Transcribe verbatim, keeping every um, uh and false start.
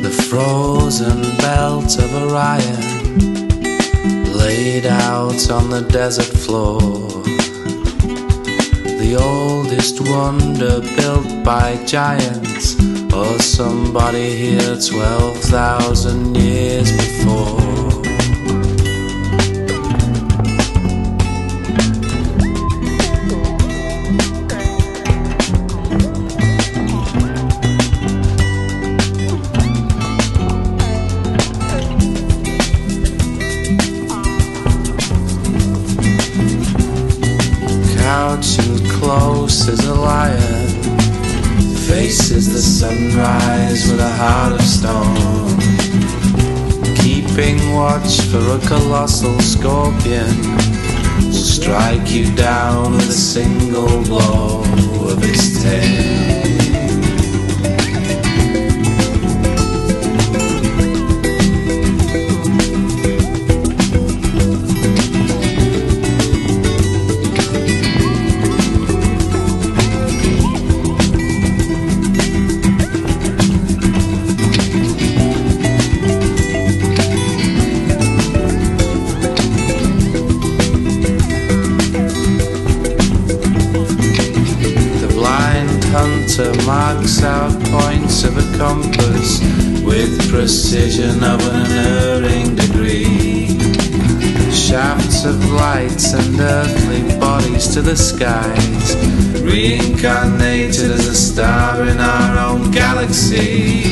The frozen belt of Orion, laid out on the desert floor. The oldest wonder built by giants, or somebody here twelve thousand years before. Crouching close as a lion, faces the sunrise with a heart of stone. Keeping watch for a colossal scorpion, will strike you down with a single blow of its tail. Marks out points of a compass with precision of an unerring degree. Shafts of lights and earthly bodies to the skies, reincarnated as a star in our own galaxy.